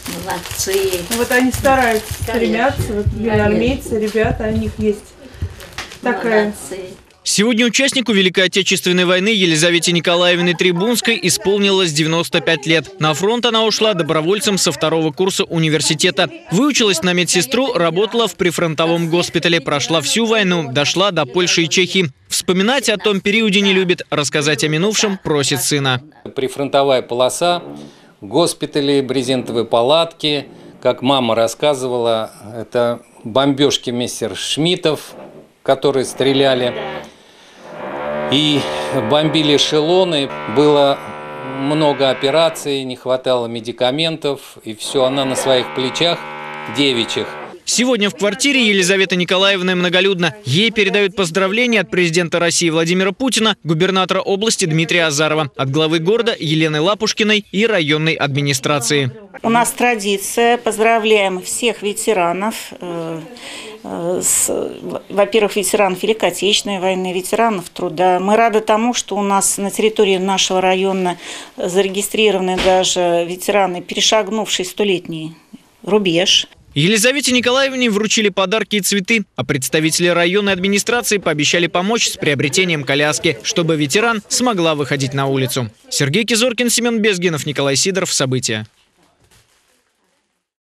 Молодцы. Вот они стараются, стремятся, вот армейцы, ребята, у них есть такая... Молодцы. Сегодня участнику Великой Отечественной войны Елизавете Николаевне Трибунской исполнилось 95 лет. На фронт она ушла добровольцем со 2-го курса университета. Выучилась на медсестру, работала в прифронтовом госпитале, прошла всю войну, дошла до Польши и Чехии. Вспоминать о том периоде не любит, рассказать о минувшем просит сына. Прифронтовая полоса, госпитали, брезентовые палатки. Как мама рассказывала, это бомбежки мессершмиттов, которые стреляли и бомбили эшелоны. Было много операций, не хватало медикаментов, и все она на своих плечах девичьих. Сегодня в квартире Елизаветы Николаевны многолюдно. Ей передают поздравления от президента России Владимира Путина, губернатора области Дмитрия Азарова, от главы города Елены Лапушкиной и районной администрации. У нас традиция, поздравляем всех ветеранов, во-первых, ветеранов Великой Отечественной войны, ветеранов труда. Мы рады тому, что у нас на территории нашего района зарегистрированы даже ветераны, перешагнувшие 100-летний рубеж. Елизавете Николаевне вручили подарки и цветы, а представители районной администрации пообещали помочь с приобретением коляски, чтобы ветеран смогла выходить на улицу. Сергей Кизоркин, Семен Безгинов, Николай Сидоров. События.